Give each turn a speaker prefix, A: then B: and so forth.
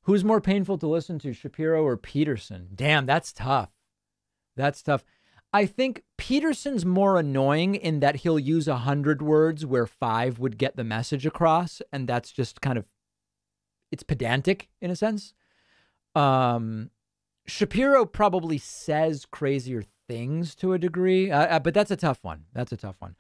A: Who's more painful to listen to, Shapiro or Peterson? Damn, that's tough. That's tough. I think Peterson's more annoying in that he'll use 100 words where 5 would get the message across. And that's just kind of, it's pedantic in a sense. Shapiro probably says crazier things to a degree, but that's a tough one. That's a tough one.